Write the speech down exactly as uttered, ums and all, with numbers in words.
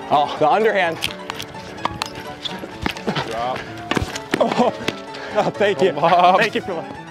Oh, the underhand. Drop. Oh, oh thank you. Thank you for that.